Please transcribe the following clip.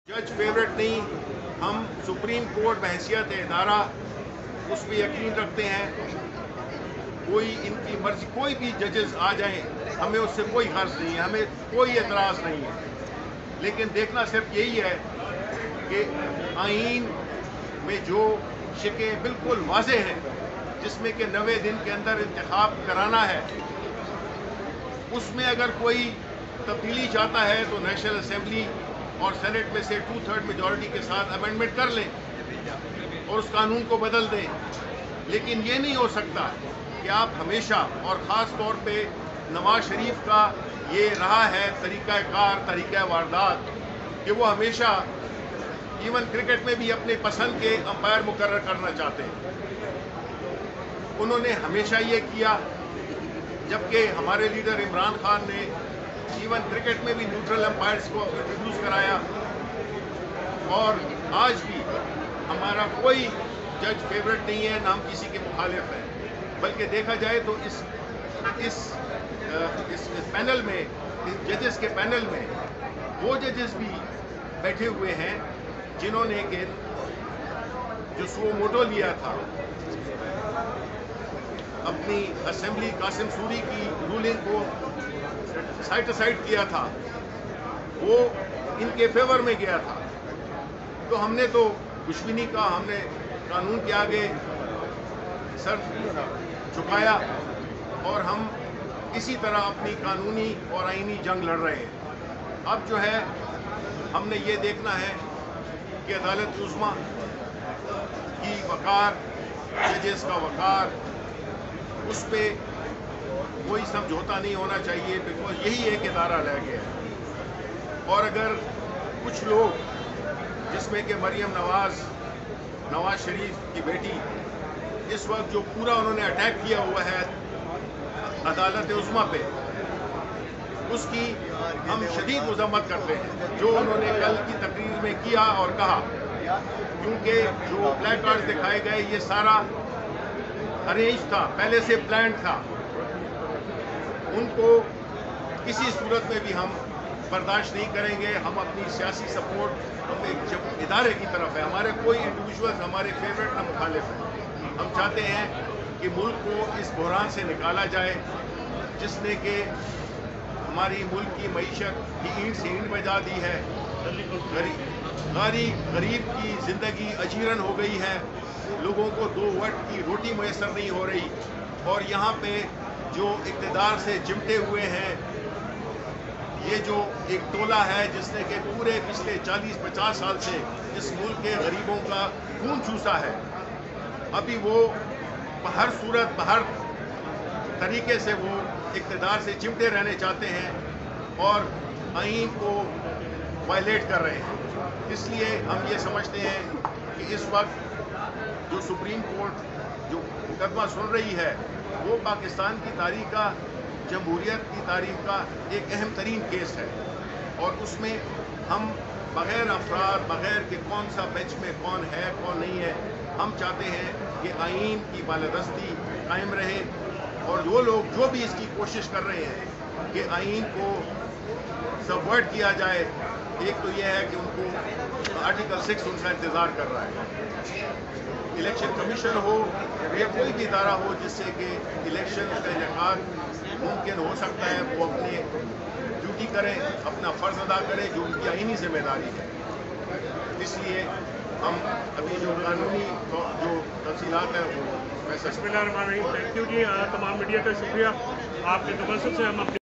जज फेवरेट नहीं, हम सुप्रीम कोर्ट बहैसियत इदारा उस पर यकीन रखते हैं। कोई इनकी मर्जी, कोई भी जजेस आ जाएं, हमें उससे कोई हर्ज नहीं है, हमें कोई एतराज़ नहीं है। लेकिन देखना सिर्फ यही है कि आईन में जो शिकें बिल्कुल वाज़े हैं, जिसमें कि 90 दिन के अंदर इंतखाब कराना है, उसमें अगर कोई तब्दीली चाहता है तो नेशनल असेंबली और सेनेट में से 2/3 मेजॉरिटी के साथ अमेंडमेंट कर लें और उस कानून को बदल दें। लेकिन ये नहीं हो सकता कि आप हमेशा, और ख़ास तौर पे नवाज शरीफ का ये रहा है तरीक़ाकार, तरीक़ा वारदात, कि वो हमेशा इवन क्रिकेट में भी अपने पसंद के अंपायर मुकर्रर करना चाहते हैं। उन्होंने हमेशा ये किया, जबकि हमारे लीडर इमरान खान ने इवन क्रिकेट में भी न्यूट्रल अंपायर्स को इंट्रोड्यूस कराया। और आज भी हमारा कोई जज फेवरेट नहीं है, ना हम किसी के मुखालिफ हैं। बल्कि देखा जाए तो इस पैनल में, इस जजेस के पैनल में वो जजेस भी बैठे हुए हैं जिन्होंने कि जो सुओ मोटो लिया था अपनी असेंबली कासिम सूरी की रूलिंग को साइड साइड किया था, वो इनके फेवर में गया था। तो हमने तो कुछ भी नहीं कहा, हमने कानून के आगे सर झुकाया और हम इसी तरह अपनी कानूनी और आईनी जंग लड़ रहे हैं। अब जो है हमने ये देखना है कि अदालत उज़्मा की वक़ार, जजेस का वक़ार, उस पर कोई समझौता नहीं होना चाहिए, बिकॉज यही एक इदारा रह गया है। और अगर कुछ लोग, जिसमें कि मरियम नवाज शरीफ की बेटी, इस वक्त जो पूरा उन्होंने अटैक किया हुआ है अदालत उज़्मा पे, उसकी हम शदीद मज़म्मत करते हैं जो उन्होंने कल की तकरीर में किया और कहा। क्योंकि जो ब्लैक कार्ड दिखाए गए, ये सारा अरेंज था, पहले से प्लान था। उनको किसी सूरत में भी हम बर्दाश्त नहीं करेंगे। हम अपनी सियासी सपोर्ट हम एक इदारे की तरफ है, हमारे कोई इंडिविजुअल्स हमारे फेवरेट ना मुखालिफ हैं। हम चाहते हैं कि मुल्क को इस बहरान से निकाला जाए जिसने कि हमारी मुल्क की मईशत की ईंट से ईंट बजा दी है। गरीब की ज़िंदगी अजीरन हो गई है, लोगों को 2 वक्त की रोटी मैसर नहीं हो रही। और यहाँ पे जो इक़्तिदार से चिमटे हुए हैं, ये जो एक टोला है जिसने कि पूरे पिछले 40-50 साल से इस मुल्क के गरीबों का खून चूसा है, अभी वो हर सूरत, हर तरीके से वो इक़्तिदार से चिमटे रहने चाहते हैं और आईन को वायलेट कर रहे हैं। इसलिए हम ये समझते हैं कि इस वक्त जो सुप्रीम कोर्ट जो मुकदमा सुन रही है, वो पाकिस्तान की तारीख का, जमहूरियत की तारीख का एक अहम तरीन केस है। और उसमें हम बग़ैर अफराद, बग़ैर कि कौन सा बेंच में कौन है कौन नहीं है, हम चाहते हैं कि आईन की बालादस्ती कायम रहे। और वो लोग जो भी इसकी कोशिश कर रहे हैं कि आईन को सबवर्ट किया जाए, एक तो यह है कि उनको आर्टिकल 6 उनका इंतज़ार कर रहा है। इलेक्शन कमीशन हो या कोई भी इदारा हो जिससे कि इलेक्शन का इनेकाद मुमकिन हो सकता है, वो अपने ड्यूटी करें, अपना फ़र्ज़ अदा करें जो उनकी आईनी जिम्मेदारी है। इसलिए हम अभी जो कानूनी जो तफसीलात हैं वो बिस्मिल्लाहिर्रहमानिर्रहीम। थैंक यू जी, तमाम मीडिया का शुक्रिया। आपके तवज्जुह से हम